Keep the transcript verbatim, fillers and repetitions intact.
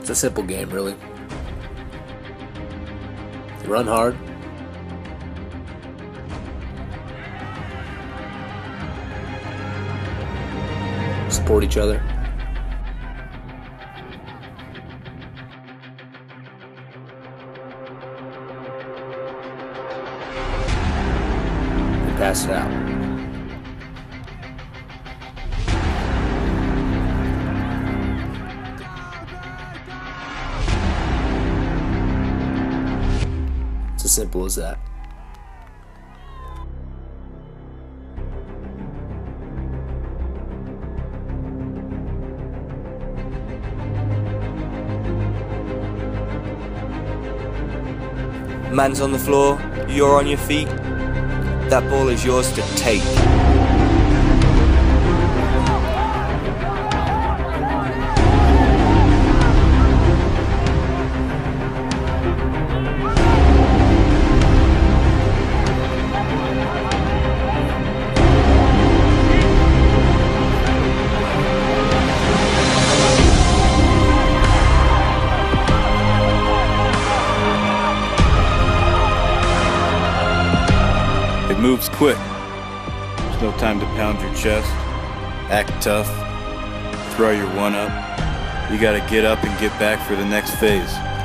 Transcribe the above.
It's a simple game, really. Run hard. Support each other. And pass it out. It's as simple as that. Man's on the floor, you're on your feet. That ball is yours to take. It moves quick. There's no time to pound your chest. Act tough. Throw your one up. You gotta get up and get back for the next phase.